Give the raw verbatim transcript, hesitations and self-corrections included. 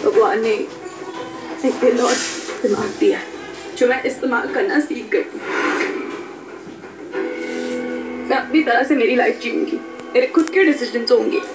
भगवान ने एक दिल और दिमाग दिया जो मैं इस्तेमाल करना सीख गई। मैं अपनी तरह से मेरी लाइफ जीऊंगी, मेरे खुद के डिसीजंस होंगे।